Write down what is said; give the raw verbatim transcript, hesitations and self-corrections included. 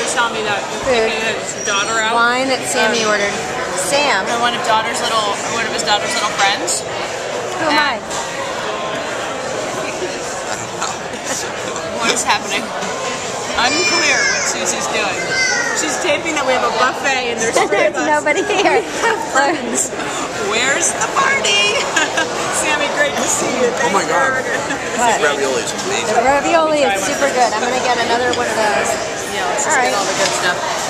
was telling me that you're taking his daughter out. Wine that Sammy um, ordered. Sam. One of daughter's little, one of his daughter's little friends. Who am I? What is happening? Unclear what Susie's doing. She's taping that we have a buffet and there's three of us. Nobody here. Friends. Where's the party? Sammy, great to see you. Thanks oh my God. What? This ravioli is amazing. The ravioli is super good. I'm going to get another one of those. Yeah, let's just all right. get all the good stuff.